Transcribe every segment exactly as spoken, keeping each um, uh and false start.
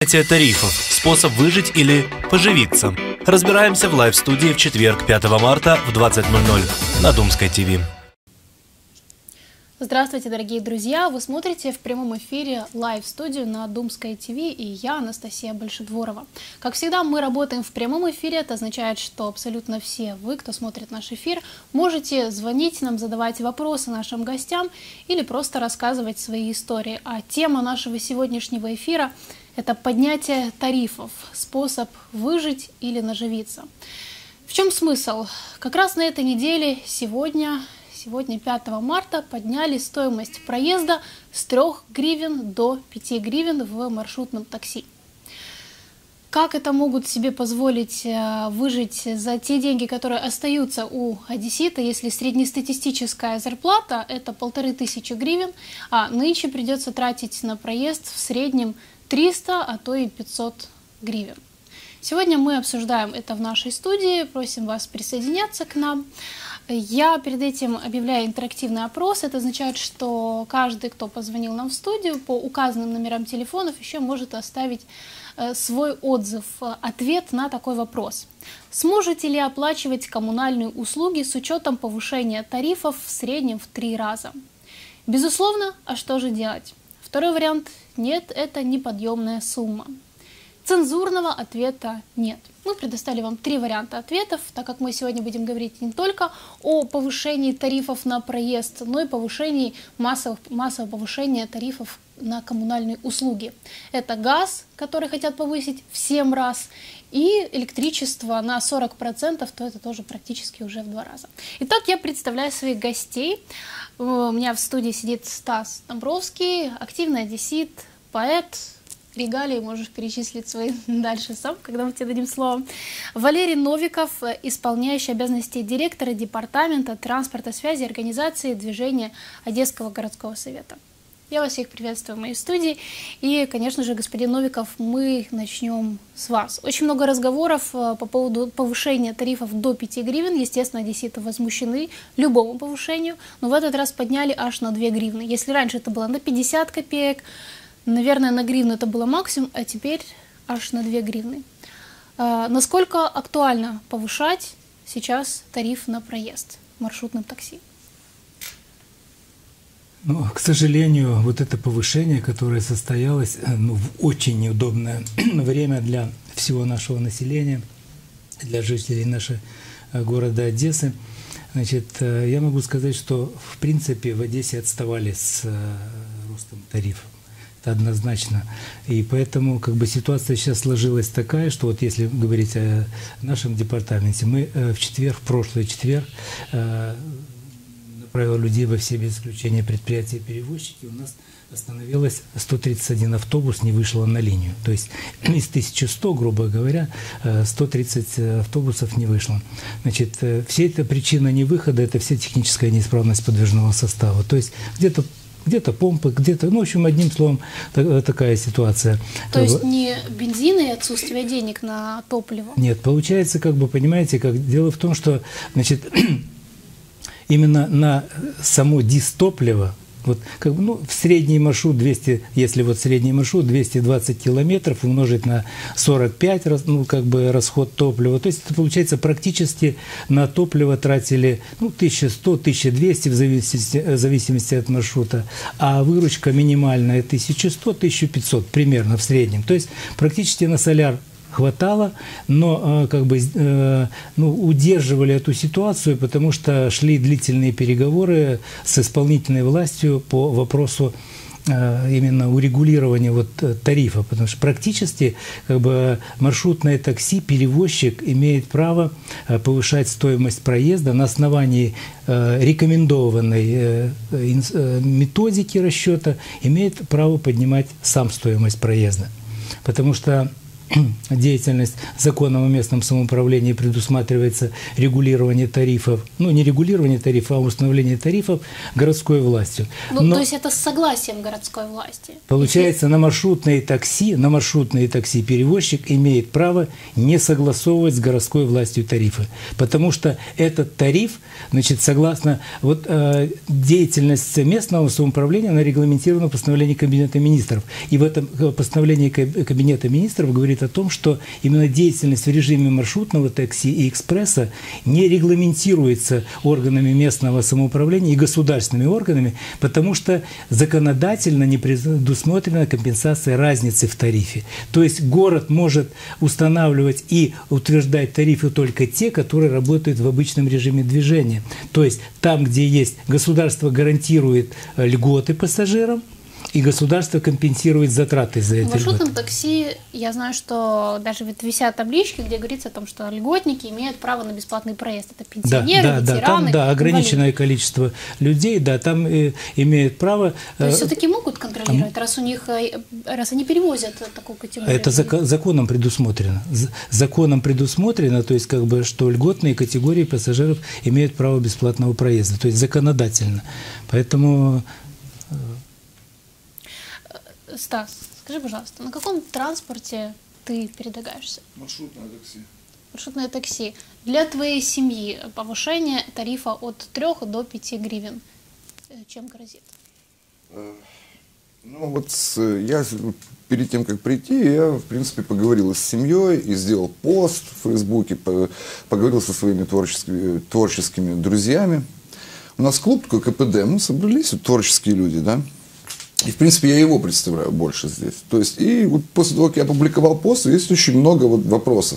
Тарифов. Способ выжить или поживиться. Разбираемся в лайв-студии в четверг, пятого марта в двадцать ноль ноль на Думской ТВ. Здравствуйте, дорогие друзья! Вы смотрите в прямом эфире лайв-студию на Думской ТВ, и я, Анастасия Большедворова. Как всегда, мы работаем в прямом эфире. Это означает, что абсолютно все вы, кто смотрит наш эфир, можете звонить нам, задавать вопросы нашим гостям или просто рассказывать свои истории. А тема нашего сегодняшнего эфира – это поднятие тарифов, способ выжить или наживиться. В чем смысл? Как раз на этой неделе сегодня... Сегодня, пятого марта, подняли стоимость проезда с трёх гривен до пяти гривен в маршрутном такси. Как это могут себе позволить выжить за те деньги, которые остаются у одессита, если среднестатистическая зарплата – это полторы тысячи гривен, а нынче придется тратить на проезд в среднем триста, а то и пятьсот гривен. Сегодня мы обсуждаем это в нашей студии, просим вас присоединяться к нам. Я перед этим объявляю интерактивный опрос. Это означает, что каждый, кто позвонил нам в студию, по указанным номерам телефонов еще может оставить свой отзыв, ответ на такой вопрос. Сможете ли оплачивать коммунальные услуги с учетом повышения тарифов в среднем в три раза? Безусловно, а что же делать? Второй вариант – нет, это неподъемная сумма. Цензурного ответа нет. Мы предоставили вам три варианта ответов, так как мы сегодня будем говорить не только о повышении тарифов на проезд, но и повышении массового, массового повышения тарифов на коммунальные услуги. Это газ, который хотят повысить в семь раз, и электричество на сорок процентов, то это тоже практически уже в два раза. Итак, я представляю своих гостей. У меня в студии сидит Стас Домбровский, активный одессит, поэт. Регалии можешь перечислить свои дальше сам, когда мы тебе дадим слово. Валерий Новиков, исполняющий обязанности директора департамента транспорта, связи и организации движения Одесского городского совета. Я вас всех приветствую в моей студии. И, конечно же, господин Новиков, мы начнем с вас. Очень много разговоров по поводу повышения тарифов до пяти гривен. Естественно, одесситы возмущены любому повышению, но в этот раз подняли аж на две гривны. Если раньше это было на пятьдесят копеек, наверное, на гривну это было максимум, а теперь аж на две гривны. А, насколько актуально повышать сейчас тариф на проезд в маршрутном такси? Ну, к сожалению, вот это повышение, которое состоялось ну, в очень неудобное время для всего нашего населения, для жителей нашего города Одессы, значит, я могу сказать, что в принципе в Одессе отставали с ростом тарифов. Однозначно. И поэтому как бы ситуация сейчас сложилась такая, что вот если говорить о нашем департаменте, мы в четверг, в прошлый четверг направили людей во все без исключения предприятия перевозчики. У нас остановилось сто тридцать один автобус, не вышло на линию. То есть из тысячи ста, грубо говоря, сто тридцать автобусов не вышло. Значит, вся эта причина невыхода – это вся техническая неисправность подвижного состава. То есть где-то Где-то помпы, где-то, ну, в общем, одним словом, такая ситуация. То есть не бензин и отсутствие денег на топливо? Нет, получается, как бы, понимаете, как дело в том, что, значит, именно на само дистопливо, вот, как бы, ну, в средний маршрут двести, если вот средний маршрут двести двадцать километров умножить на сорок пять, ну, как бы расход топлива, то есть это получается практически на топливо тратили, ну, тысяча сто — тысяча двести в зависимости, в зависимости от маршрута, а выручка минимальная тысяча сто — тысяча пятьсот примерно в среднем, то есть практически на соляр хватало, но как бы ну, удерживали эту ситуацию, потому что шли длительные переговоры с исполнительной властью по вопросу именно урегулирования вот тарифа, потому что практически как бы маршрутное такси, перевозчик имеет право повышать стоимость проезда на основании рекомендованной методики расчета, имеет право поднимать сам стоимость проезда, потому что деятельность законом о местном самоуправлении предусматривается регулирование тарифов, ну не регулирование тарифов, а установление тарифов городской властью. Ну, Но то есть это с согласием городской власти? Получается, на маршрутные такси, на маршрутные такси перевозчик имеет право не согласовывать с городской властью тарифы, потому что этот тариф, значит, согласно вот э, деятельность местного самоуправления, она регламентирована в постановлении Кабинета министров, и в этом постановлении Кабинета министров говорит о том, что именно деятельность в режиме маршрутного такси и экспресса не регламентируется органами местного самоуправления и государственными органами, потому что законодательно не предусмотрена компенсация разницы в тарифе. То есть город может устанавливать и утверждать тарифы только те, которые работают в обычном режиме движения. То есть там, где есть государство гарантирует льготы пассажирам, и государство компенсирует затраты за это. В маршрутном такси я знаю, что даже вот висят таблички, где говорится о том, что льготники имеют право на бесплатный проезд. Это пенсионеры, да, да, ветераны, да, там, да, ограниченное инвалиды. количество людей, да, там э, имеют право. То есть э, все-таки могут контролировать, раз у них, раз они перевозят такую категорию? Это зак законом предусмотрено. Законом предусмотрено, то есть как бы, что льготные категории пассажиров имеют право бесплатного проезда, то есть законодательно. Поэтому... Стас, скажи, пожалуйста, на каком транспорте ты передвигаешься? Маршрутное такси. Маршрутное такси. Для твоей семьи повышение тарифа от трёх до пяти гривен чем грозит? Ну вот я перед тем, как прийти, я, в принципе, поговорил с семьей и сделал пост в Фейсбуке, поговорил со своими творческими, творческими друзьями. У нас клуб такой КПД, мы собрались, вот, творческие люди, да. И, в принципе, я его представляю больше здесь. То есть, и вот после того, как я опубликовал пост, есть очень много вот вопросов.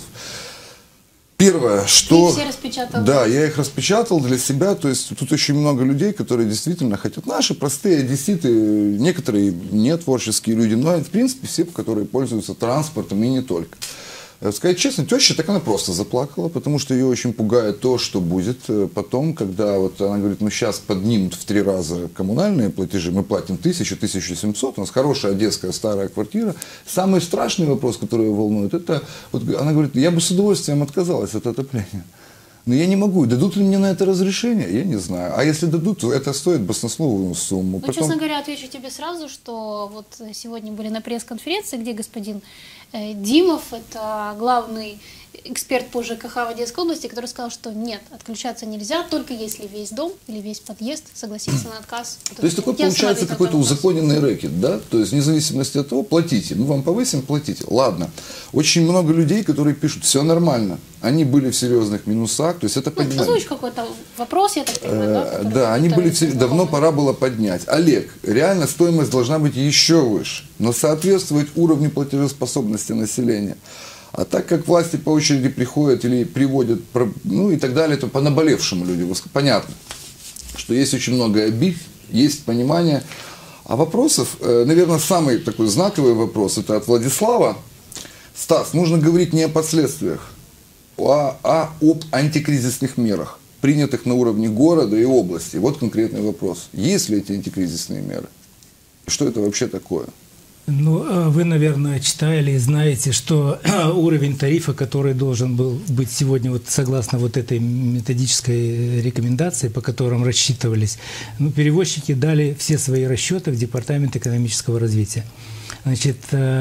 Первое, что... Ты все распечатал? Да, я их распечатал для себя. То есть, тут очень много людей, которые действительно хотят. Наши простые одесситы, некоторые не творческие люди, но, в принципе, все, которые пользуются транспортом и не только. Сказать честно, теща так она просто заплакала, потому что ее очень пугает то, что будет потом, когда вот она говорит, ну сейчас поднимут в три раза коммунальные платежи, мы платим тысячу, тысячу семьсот, у нас хорошая одесская старая квартира. Самый страшный вопрос, который ее волнует, это, вот она говорит, я бы с удовольствием отказалась от отопления. Но я не могу. Дадут ли мне на это разрешение? Я не знаю. А если дадут, то это стоит баснословную сумму. Ну, Потом... честно говоря, отвечу тебе сразу, что вот сегодня были на пресс-конференции, где господин э, Димов, это главный эксперт по ЖКХ в Одесской области, который сказал, что нет, отключаться нельзя, только если весь дом или весь подъезд согласится на отказ. То есть такой получается какой-то узаконенный рэкет, да? То есть вне зависимости от того, платите. Мы вам повысим, платите. Ладно. Очень много людей, которые пишут, все нормально. Они были в серьезных минусах, то есть это поднимать. Озвучь какой-то вопрос, я так понимаю, да? Да, они были в... давно пора было поднять. Олег, реально стоимость должна быть еще выше, но соответствовать уровню платежеспособности населения. А так как власти по очереди приходят или приводят, ну и так далее, то по наболевшему люди, понятно, что есть очень много обид, есть понимание. А вопросов, наверное, самый такой знаковый вопрос, это от Владислава. Стас, нужно говорить не о последствиях, а, а об антикризисных мерах, принятых на уровне города и области. Вот конкретный вопрос. Есть ли эти антикризисные меры? И что это вообще такое? Ну, вы, наверное, читали и знаете, что уровень тарифа, который должен был быть сегодня, вот согласно вот этой методической рекомендации, по которым рассчитывались, ну, перевозчики дали все свои расчеты в Департамент экономического развития. Значит,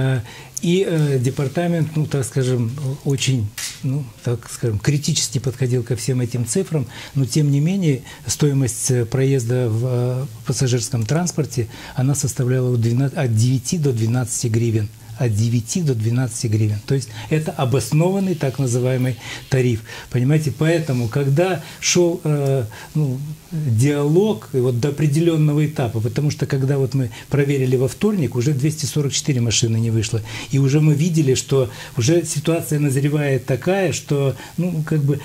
и департамент, ну, так скажем, очень, ну, так скажем, критически подходил ко всем этим цифрам, но тем не менее стоимость проезда в пассажирском транспорте, она составляла от девяти до двенадцати гривен. От девяти до двенадцати гривен. То есть это обоснованный так называемый тариф. Понимаете, поэтому, когда шел э, ну, диалог вот до определенного этапа, потому что когда вот мы проверили во вторник, уже двести сорок четыре машины не вышло. И уже мы видели, что уже ситуация назревает такая, что ну, как бы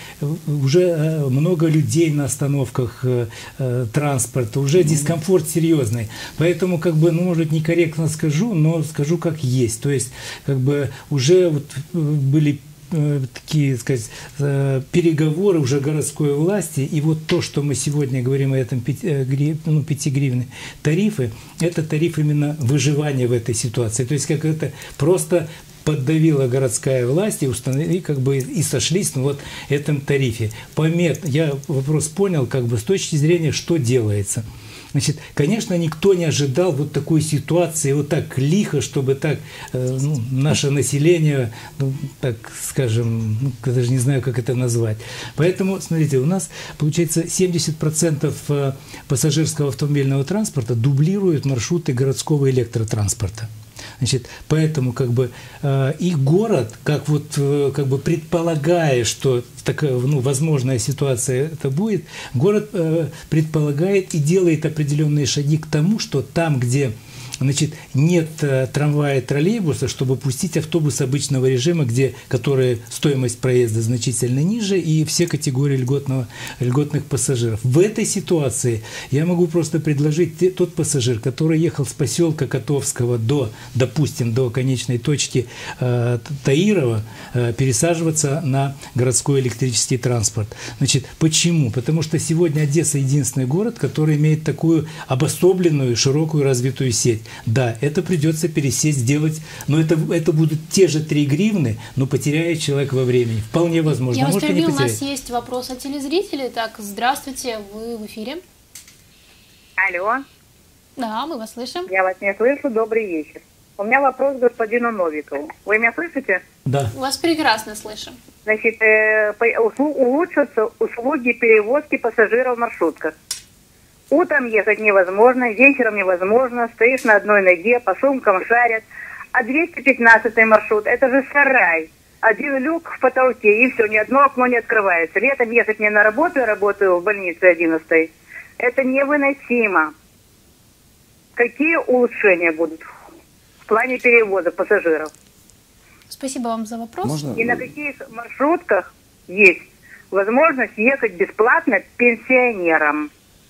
уже много людей на остановках э, э, транспорта, уже дискомфорт серьезный. Поэтому, как бы, ну, может, некорректно скажу, но скажу как есть. То есть, как бы, уже вот были э, такие, сказать, э, переговоры уже городской власти, и вот то, что мы сегодня говорим о этом пятигривенном тарифе, это тариф именно выживания в этой ситуации. То есть, как это просто поддавила городская власть и установили, как бы, и сошлись на вот этом тарифе. Помет, я вопрос понял, как бы, с точки зрения, что делается. Значит, конечно, никто не ожидал вот такой ситуации, вот так лихо, чтобы так э, ну, наше население, ну, так скажем, ну, даже не знаю, как это назвать. Поэтому, смотрите, у нас, получается, семьдесят процентов пассажирского автомобильного транспорта дублируют маршруты городского электротранспорта. Значит, поэтому как бы э, и город, как вот э, как бы предполагая, что такая, ну, возможная ситуация это будет, город э, предполагает и делает определенные шаги к тому, что там, где, значит, нет э, трамвая, троллейбуса, чтобы пустить автобус обычного режима, где, которые стоимость проезда значительно ниже, и все категории льготного, льготных пассажиров. В этой ситуации я могу просто предложить те, тот пассажир, который ехал с поселка Котовского до, допустим, до конечной точки э, Таирова, э, пересаживаться на городской электрический транспорт. Значит, почему? Потому что сегодня Одесса единственный город, который имеет такую обособленную, широкую, развитую сеть. Да, это придется пересесть, сделать, но это, это будут те же три гривны, но потеряет человек во времени. Вполне возможно. Я вас Может, перебью, у нас есть вопрос от телезрителей. Так, здравствуйте, вы в эфире. Алло. Да, мы вас слышим. Я вас не слышу, добрый вечер. У меня вопрос к господину Новикову. Вы меня слышите? Да. Вас прекрасно слышим. Значит, э, улучшатся услуги перевозки пассажиров в маршрутках. Утром ехать невозможно, вечером невозможно, стоишь на одной ноге, по сумкам шарят. А двести пятнадцатый маршрут, это же сарай. Один люк в потолке, и все, ни одно окно не открывается. Летом ехать мне на работу, я работаю в больнице одиннадцатой. Это невыносимо. Какие улучшения будут в плане перевоза пассажиров? Спасибо вам за вопрос. Можно? И на каких маршрутках есть возможность ехать бесплатно пенсионерам?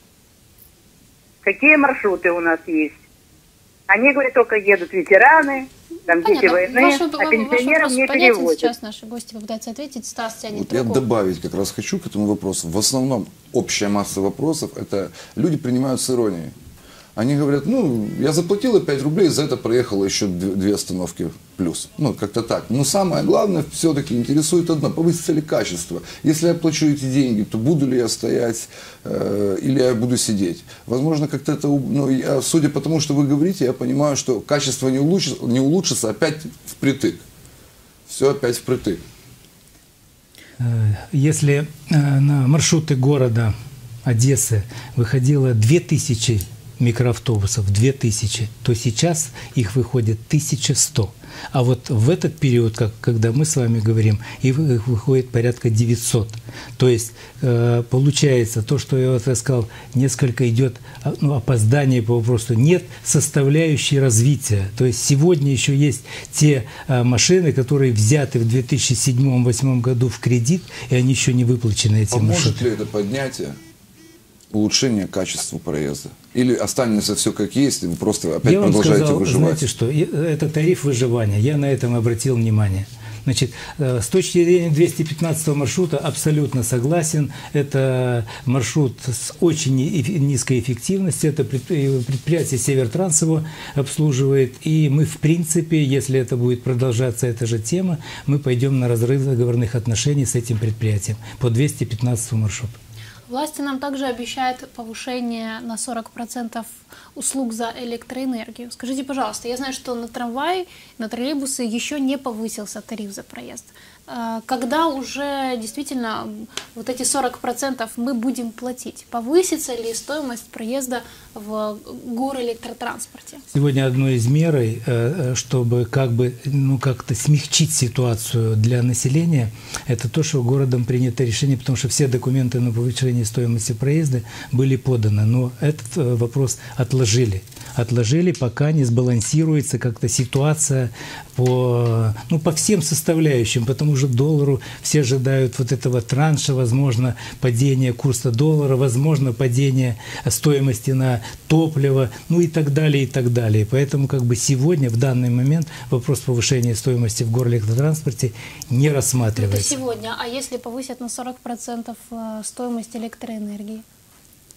Какие маршруты у нас есть? Они, говорят, только едут ветераны, там дети войны, Ваш, а пенсионерам ваш не понятен. переводят. Сейчас наши гости попытаются ответить. Стас тянет Вот я руку. добавить как раз хочу к этому вопросу. В основном общая масса вопросов – это люди принимают с иронией. Они говорят, ну, я заплатила пять рублей, за это проехала еще две, две остановки плюс. Ну, как-то так. Но самое главное, все-таки интересует одно, повысится ли качество. Если я плачу эти деньги, то буду ли я стоять э, или я буду сидеть. Возможно, как-то это, ну, я, судя по тому, что вы говорите, я понимаю, что качество не улучшится, не улучшится опять впритык. Все опять впритык. Если на маршруты города Одессы выходило две тысячи микроавтобусов, две тысячи, то сейчас их выходит тысяча сто. А вот в этот период, как, когда мы с вами говорим, их выходит порядка девятьсот. То есть э, получается то, что я вот сказал, несколько идет ну, опоздание по вопросу. Нет составляющей развития. То есть сегодня еще есть те э, машины, которые взяты в две тысячи седьмом — две тысячи восьмом году в кредит, и они еще не выплачены этим Поможет маршрутам. ли это поднятие, улучшение качества проезда? Или останется все как есть, и вы просто опять Я вам продолжаете сказал, выживать? знаете что, это тариф выживания. Я на этом обратил внимание. Значит, с точки зрения двести пятнадцатого маршрута абсолютно согласен. Это маршрут с очень низкой эффективностью. Это предприятие Севертранс его обслуживает. И мы, в принципе, если это будет продолжаться, эта же тема, мы пойдем на разрыв договорных отношений с этим предприятием по двести пятнадцатому маршруту. Власти нам также обещают повышение на сорок процентов услуг за электроэнергию. Скажите, пожалуйста, я знаю, что на трамвай, на троллейбусы еще не повысился тариф за проезд. Когда уже действительно вот эти сорок процентов мы будем платить? Повысится ли стоимость проезда в горэлектротранспорте? Сегодня одной из мер, чтобы как бы, ну, как-то смягчить ситуацию для населения, это то, что городом принято решение, потому что все документы на повышение стоимости проезда были поданы, но этот вопрос отложили. Отложили, пока не сбалансируется как-то ситуация по, ну, по всем составляющим, потому что доллару все ожидают вот этого транша, возможно, падение курса доллара, возможно, падение стоимости на топливо, ну и так далее, и так далее. Поэтому как бы сегодня, в данный момент, вопрос повышения стоимости в горэлектротранспорте не рассматривается. Это сегодня. А если повысят на сорок процентов стоимость электроэнергии?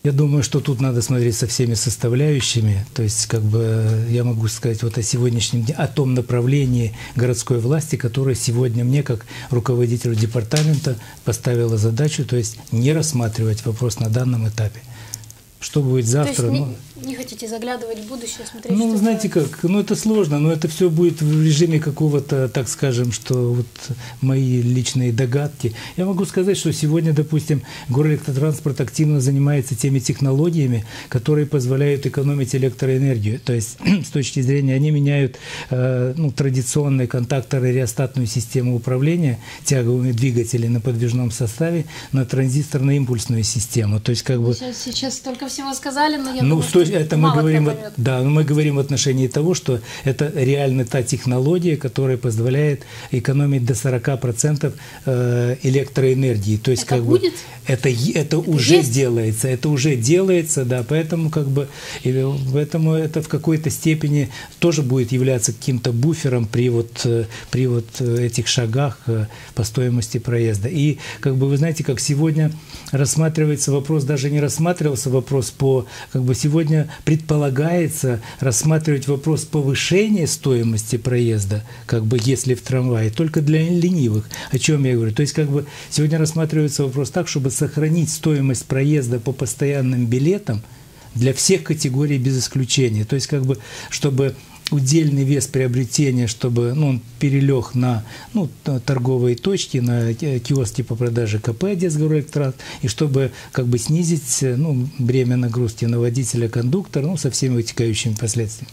Я думаю, что тут надо смотреть со всеми составляющими. То есть, как бы, я могу сказать вот о сегодняшнем дне, о том направлении городской власти, которое сегодня мне, как руководителю департамента, поставило задачу, то есть не рассматривать вопрос на данном этапе. Что будет завтра? То есть ну, не, не хотите заглядывать в будущее, смотреть? Ну, что знаете как, ну это сложно, но это все будет в режиме какого-то, так скажем, что вот мои личные догадки. Я могу сказать, что сегодня, допустим, Горэлектротранспорт активно занимается теми технологиями, которые позволяют экономить электроэнергию. То есть, с точки зрения, они меняют э, ну, традиционные контактор-реостатную систему управления тяговыми двигателями на подвижном составе на транзисторно-импульсную систему. То есть, как бы... Сейчас, сейчас столько всего сказали, но я ну, думаю, что что это мы мало говорим, кто вот, поймет. да, мы говорим в отношении того, что это реально та технология, которая позволяет экономить до сорока процентов электроэнергии. То есть, Это как будет? бы, это, это, это уже есть? делается, это уже делается, да, поэтому как бы, и поэтому это в какой-то степени тоже будет являться каким-то буфером при вот, при вот этих шагах по стоимости проезда. И как бы вы знаете, как сегодня рассматривается вопрос, даже не рассматривался вопрос по, как бы сегодня предполагается рассматривать вопрос повышения стоимости проезда, как бы если в трамвае, только для ленивых, о чем я говорю. То есть как бы сегодня рассматривается вопрос так, чтобы сохранить стоимость проезда по постоянным билетам для всех категорий без исключения. То есть как бы, чтобы удельный вес приобретения, чтобы ну, он перелег на ну, торговые точки, на киоски по продаже КП Одесса-Горэлектротранспорт, и чтобы как бы снизить ну, бремя нагрузки на водителя, кондуктора, ну, со всеми вытекающими последствиями.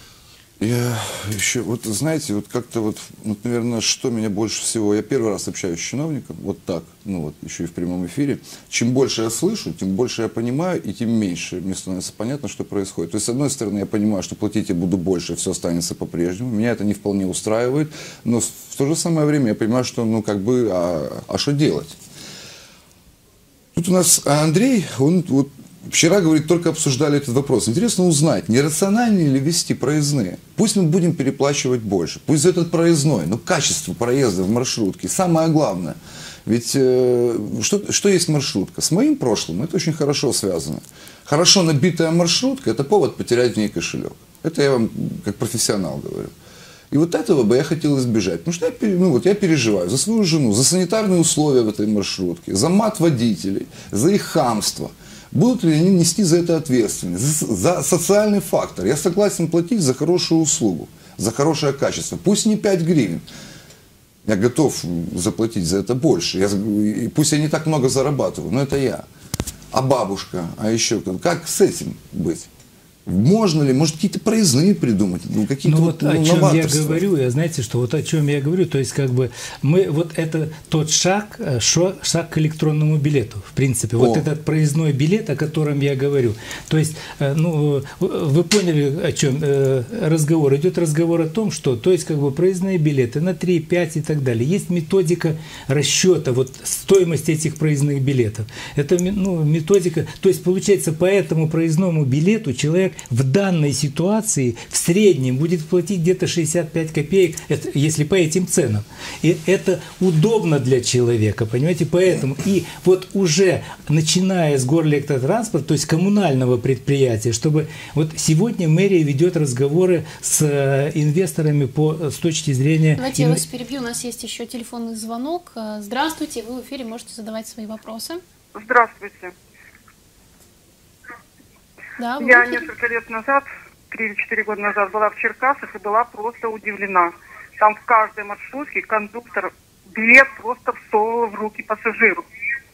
Я еще, вот знаете, вот как-то вот, вот, наверное, что меня больше всего, я первый раз общаюсь с чиновником, вот так, ну вот, еще и в прямом эфире, чем больше я слышу, тем больше я понимаю, и тем меньше мне становится понятно, что происходит. То есть, с одной стороны, я понимаю, что платить я буду больше, все останется по-прежнему, меня это не вполне устраивает, но в то же самое время я понимаю, что, ну, как бы, а, а что делать? Тут у нас Андрей, он вот, вчера, говорит, только обсуждали этот вопрос. Интересно узнать, не рациональнее ли вести проездные? Пусть мы будем переплачивать больше, пусть этот проездной, но качество проезда в маршрутке самое главное. Ведь э, что, что есть маршрутка? С моим прошлым это очень хорошо связано. Хорошо набитая маршрутка – это повод потерять в ней кошелек. Это я вам как профессионал говорю. И вот этого бы я хотел избежать. Потому что я, ну, вот я переживаю за свою жену, за санитарные условия в этой маршрутке, за мат водителей, за их хамство. Будут ли они нести за это ответственность? За, за социальный фактор. Я согласен платить за хорошую услугу, за хорошее качество. Пусть не пять гривен. Я готов заплатить за это больше. Я, и пусть я не так много зарабатываю, но это я. А бабушка, а еще как с этим быть? Можно ли, может, какие-то проездные придумать, ну, какие-то ну, вот, вот ну, о чем я новаторства? говорю, я знаете, что вот о чем я говорю, то есть как бы мы, вот это тот шаг, шо, шаг к электронному билету, в принципе, О. вот этот проездной билет, о котором я говорю, то есть, ну, вы поняли, о чем разговор, идет разговор о том, что, то есть как бы проездные билеты на три, пять и так далее, есть методика расчета вот стоимости этих проездных билетов, это ну, методика, то есть получается по этому проездному билету человек в данной ситуации в среднем будет платить где-то шестьдесят пять копеек, это, если по этим ценам. И это удобно для человека, понимаете, поэтому и вот уже начиная с Горэлектротранспорта, то есть коммунального предприятия, чтобы вот сегодня мэрия ведет разговоры с инвесторами по, с точки зрения... Давайте я вас перебью, у нас есть еще телефонный звонок. Здравствуйте, вы в эфире, можете задавать свои вопросы. Здравствуйте. Да, Я несколько лет назад, три или четыре года назад, была в Черкасах и была просто удивлена. Там в каждой маршрутке кондуктор билет просто всовывал в руки пассажиру.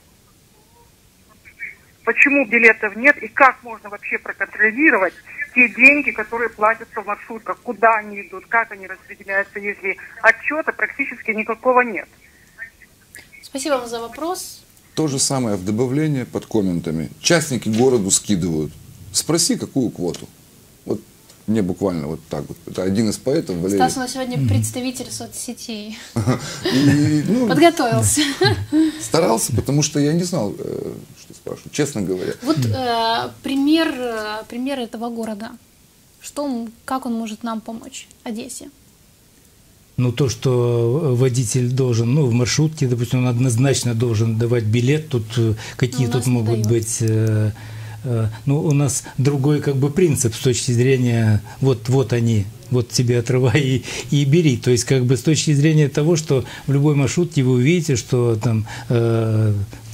Почему билетов нет и как можно вообще проконтролировать те деньги, которые платятся в маршрутках, куда они идут, как они распределяются, если отчета практически никакого нет? Спасибо вам за вопрос. То же самое в добавление под комментами. Частники городу скидывают. Спроси, какую квоту. Вот мне буквально вот так вот. Это один из поэтов, Валерий. Стас у нас сегодня представитель соцсетей. И, ну, Подготовился. Старался, потому что я не знал, что спрашивать, честно говоря. Вот э, пример, э, пример этого города. Что он, как он может нам помочь, Одессе? Ну, то, что водитель должен, ну, в маршрутке, допустим, он однозначно должен давать билет, тут какие Но тут могут дают. быть... Э, ну, у нас другой как бы принцип с точки зрения вот, вот они, вот тебе отрывай и, и бери. То есть как бы с точки зрения того, что в любой маршрутке вы увидите, что там... Э,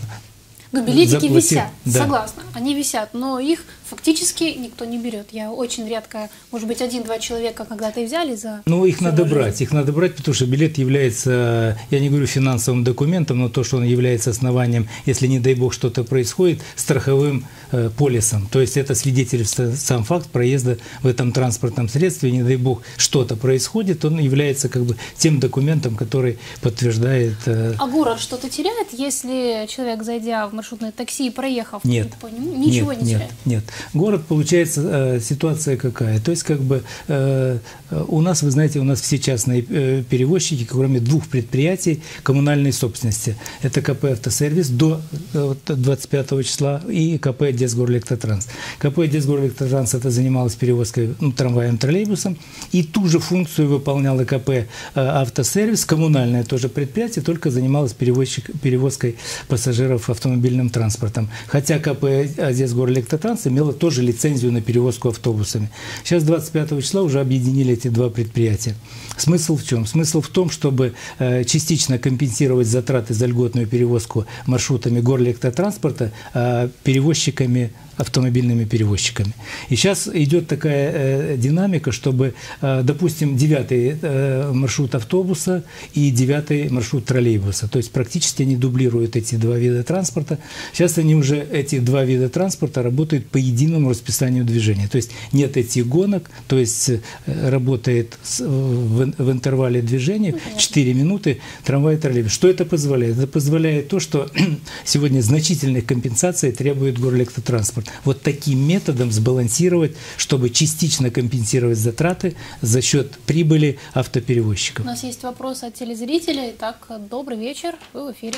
Ну, билетики заплатил. висят, Да. согласна, они висят, но их фактически никто не берет. Я очень редко, может быть, один-два человека когда-то и взяли за... Ну, их надо жизнь. брать, их надо брать, потому что билет является, я не говорю финансовым документом, но то, что он является основанием, если, не дай бог, что-то происходит, страховым э, полисом. То есть это свидетельствует сам факт проезда в этом транспортном средстве, не дай бог, что-то происходит, он является как бы тем документом, который подтверждает... Э... А город что-то теряет, если человек, зайдя в маршрутное такси и проехав Нет. по нему, ничего нет, не нет, теряет? Нет. Город, получается, э, ситуация какая? То есть, как бы, э, у нас, вы знаете, у нас все частные э, перевозчики, кроме двух предприятий коммунальной собственности. Это КП «Автосервис» до э, двадцать пятого числа и КП «Десгорэлектротранс». КП «Десгорэлектротранс» это занималось перевозкой ну, трамваем, троллейбусом. И ту же функцию выполняла КП э, «Автосервис», коммунальное тоже предприятие, только занималось перевозчик, перевозкой пассажиров автомобильным транспортом. Хотя КП «Десгорэлектротранс» имела тоже лицензию на перевозку автобусами. Сейчас двадцать пятого числа уже объединили эти два предприятия. Смысл в чем? Смысл в том, чтобы э, частично компенсировать затраты за льготную перевозку маршрутами горэлектротранспорта э, перевозчиками, автомобильными перевозчиками. И сейчас идет такая э, динамика, чтобы, э, допустим, девятый э, маршрут автобуса и девятый маршрут троллейбуса. То есть практически они дублируют эти два вида транспорта. Сейчас они уже, эти два вида транспорта, работают по единому расписанию движения. То есть нет этих гонок, то есть э, работает с, в, в интервале движения четыре минуты трамвай и троллейбус. Что это позволяет? Это позволяет то, что сегодня значительных компенсаций требует горэлектротранспорт. Вот таким методом сбалансировать, чтобы частично компенсировать затраты за счет прибыли автоперевозчиков. У нас есть вопрос от телезрителя. Итак, добрый вечер, вы в эфире.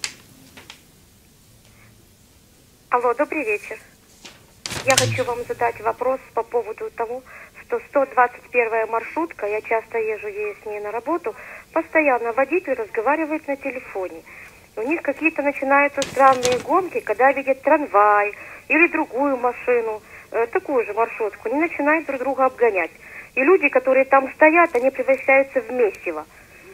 Алло, добрый вечер. Я хочу вам задать вопрос по поводу того, что сто двадцать первая маршрутка, я часто езжу ей с ней на работу, постоянно водитель разговаривает на телефоне. У них какие-то начинаются странные гонки, когда видят трамвай или другую машину, э, такую же маршрутку, они начинают друг друга обгонять. И люди, которые там стоят, они превращаются в месиво.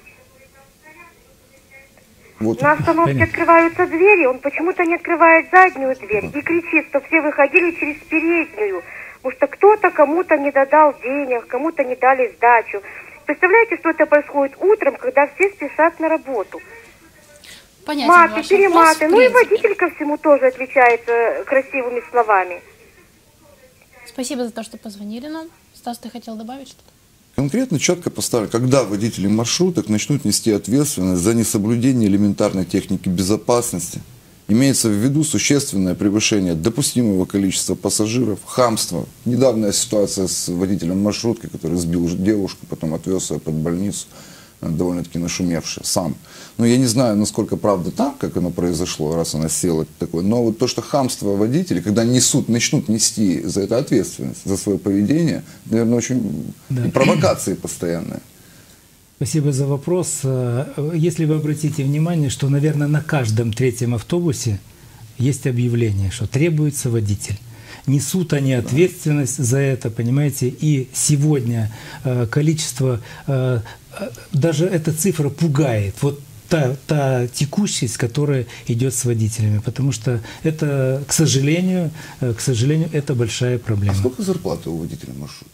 Вот. На остановке Понятно. открываются двери, он почему-то не открывает заднюю дверь и кричит, что все выходили через переднюю, потому что кто-то кому-то не додал денег, кому-то не дали сдачу. Представляете, что это происходит утром, когда все спешат на работу? Понятен Маты, ваш перематы, вопрос, в ну и принципе. водитель ко всему тоже отличается красивыми словами. Спасибо за то, что позвонили нам. Стас, ты хотел добавить что-то? Конкретно четко поставлено, когда водители маршруток начнут нести ответственность за несоблюдение элементарной техники безопасности, имеется в виду существенное превышение допустимого количества пассажиров, хамство. Недавняя ситуация с водителем маршрутки, который сбил девушку, потом отвез ее под больницу, довольно-таки нашумевшая сам. Но я не знаю, насколько правда там, как оно произошло, раз она села такое. Но вот то, что хамство водителей, когда несут, начнут нести за это ответственность, за свое поведение, наверное, очень Да. и провокации постоянные. Спасибо за вопрос. Если вы обратите внимание, что, наверное, на каждом третьем автобусе есть объявление, что требуется водитель. Несут они ответственность за это, понимаете, и сегодня э, количество, э, даже эта цифра пугает. Вот та, та текущесть, которая идет с водителями, потому что это, к сожалению, э, к сожалению, это большая проблема. А сколько зарплаты у водителя маршрута?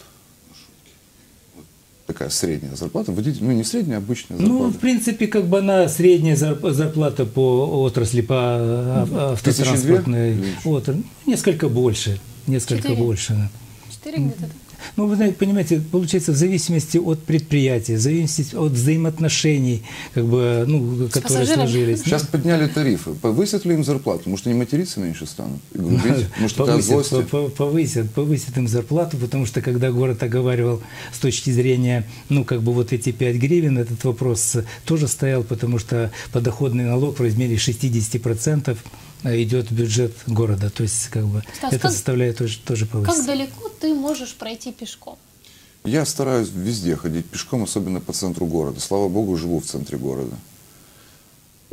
Вот такая средняя зарплата. Водитель, ну не средняя, а обычная зарплата. Ну, в принципе, как бы она средняя зарплата по отрасли, по автотранспортной отрасли, несколько больше, несколько Четыре? больше. Четыре где-то? Ну, вы знаете, понимаете, получается, в зависимости от предприятия, в зависимости от взаимоотношений, как бы, ну, которые пассажирами? сложились. Сейчас подняли тарифы. Повысят ли им зарплату? Может, они материться меньше станут? И грубить? Может, это от Повысят, злости? по- повысят, повысят им зарплату, потому что когда город оговаривал с точки зрения, ну, как бы вот эти пять гривен, этот вопрос тоже стоял, потому что подоходный налог в размере шестьдесят процентов идет в бюджет города. То есть, как бы, Стас, это как- составляет тоже, тоже повысить. Как далеко ты можешь пройти пешком? Я стараюсь везде ходить пешком, особенно по центру города. Слава богу, живу в центре города.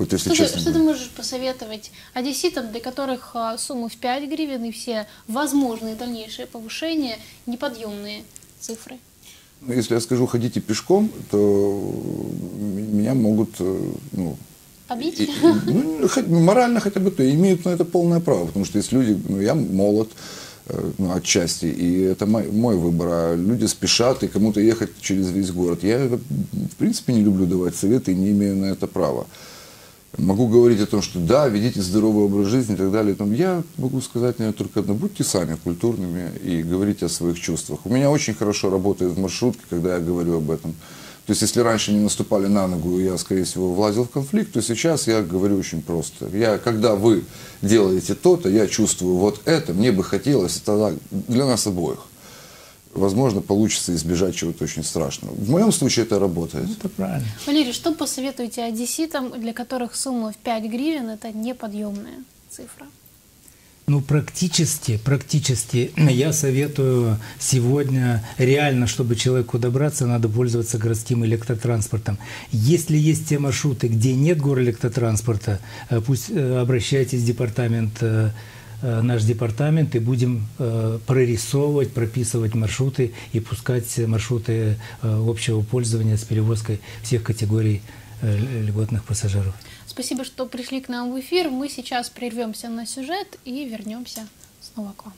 Вот если что, честно. Ты, что ты можешь посоветовать одесситам, для которых а, суммы в пять гривен и все возможные дальнейшие повышения неподъемные цифры? Ну, если я скажу «ходите пешком», то меня могут... Ну, побить? И, ну, морально хотя бы то. Имеют на это полное право. Потому что есть люди... Ну, я молод, ну, отчасти, и это мой, мой выбор. А люди спешат, и кому-то ехать через весь город. Я, в принципе, не люблю давать советы и не имею на это права. Могу говорить о том, что да, ведите здоровый образ жизни и так далее. Там, я могу сказать, наверное, только одно. Будьте сами культурными и говорите о своих чувствах. У меня очень хорошо работает в маршрутке, когда я говорю об этом. То есть, если раньше не наступали на ногу, и я, скорее всего, влазил в конфликт, то сейчас я говорю очень просто. Я, когда вы делаете то-то, я чувствую вот это, мне бы хотелось, это для нас обоих. Возможно, получится избежать чего-то очень страшного. В моем случае это работает. Это правильно. Валерий, что посоветуете одесситам, для которых сумма в пять гривен – это неподъемная цифра? Ну, практически, практически я советую сегодня реально, чтобы человеку добраться, надо пользоваться городским электротранспортом. Если есть те маршруты, где нет горэлектротранспорта, пусть обращайтесь в департамент, наш департамент, и будем прорисовывать, прописывать маршруты и пускать маршруты общего пользования с перевозкой всех категорий льготных пассажиров. Спасибо, что пришли к нам в эфир. Мы сейчас прервемся на сюжет и вернемся снова к вам.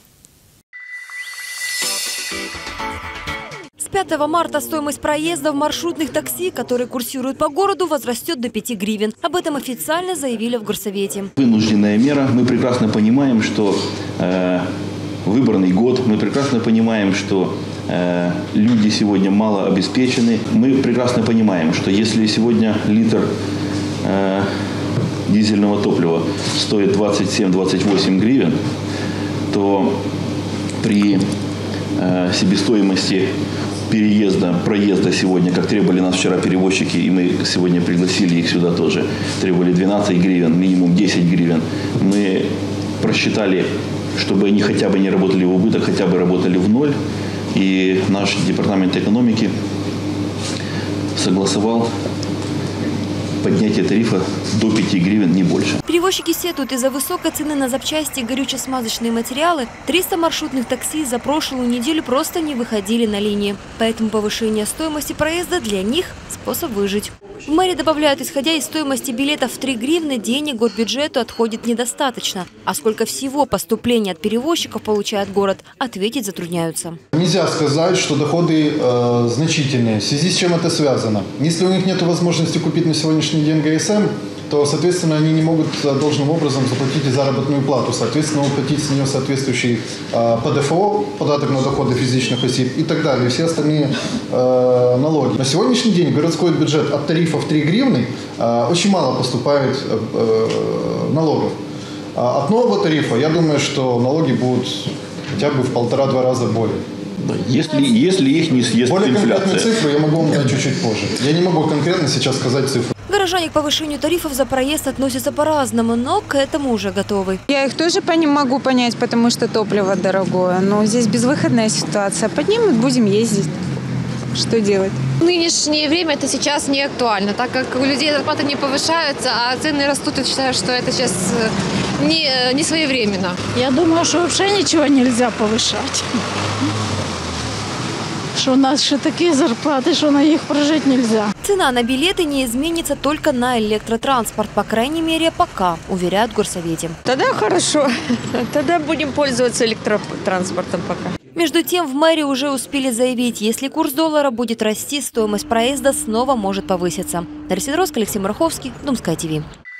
С пятого марта стоимость проезда в маршрутных такси, которые курсируют по городу, возрастет до пяти гривен. Об этом официально заявили в горсовете. Вынужденная мера. Мы прекрасно понимаем, что э, выбранный год. Мы прекрасно понимаем, что э, люди сегодня мало обеспечены. Мы прекрасно понимаем, что если сегодня литр э, дизельного топлива стоит двадцать семь — двадцать восемь гривен, то при э, себестоимости переезда, проезда сегодня, как требовали нас вчера перевозчики, и мы сегодня пригласили их сюда тоже, требовали двенадцать гривен, минимум десять гривен. Мы просчитали, чтобы они хотя бы не работали в убыток, хотя бы работали в ноль. И наш департамент экономики согласовал поднятие тарифа до пяти гривен, не больше. Перевозчики сетуют из-за высокой цены на запчасти и горюче-смазочные материалы. триста маршрутных такси за прошлую неделю просто не выходили на линии. Поэтому повышение стоимости проезда для них – способ выжить. В мэрии добавляют, исходя из стоимости билетов в три гривны, денег горбюджету отходит недостаточно. А сколько всего поступлений от перевозчиков получает город, ответить затрудняются. Нельзя сказать, что доходы э, значительные. В связи с чем это связано? Если у них нет возможности купить на сегодняшний день ГСМ, то, соответственно, они не могут должным образом заплатить и заработную плату. Соответственно, уплатить с нее соответствующий э, ПДФО, податок на доходы физических осіб и так далее, и все остальные э, налоги. На сегодняшний день городской бюджет от тарифов три гривны э, очень мало поступает э, налогов. А от нового тарифа, я думаю, что налоги будут хотя бы в полтора-два раза более. Если, если их не съест более инфляция. Более конкретные цифры я могу вам дать чуть-чуть позже. Я не могу конкретно сейчас сказать цифры. Горожане к повышению тарифов за проезд относятся по-разному, но к этому уже готовы. Я их тоже не могу понять, потому что топливо дорогое. Но здесь безвыходная ситуация. Поднимут, будем ездить. Что делать? В нынешнее время это сейчас не актуально, так как у людей зарплаты не повышаются, а цены растут. Я считаю, что это сейчас не, не своевременно. Я думаю, что вообще ничего нельзя повышать. Что у нас еще такие зарплаты, что на них прожить нельзя. Цена на билеты не изменится только на электротранспорт, по крайней мере, пока, уверяют в горсовете. Тогда хорошо. Тогда будем пользоваться электротранспортом пока. Между тем, в мэрии уже успели заявить, если курс доллара будет расти, стоимость проезда снова может повыситься. Дарья Сидоровская, Алексей Мараховский, Думская ТВ.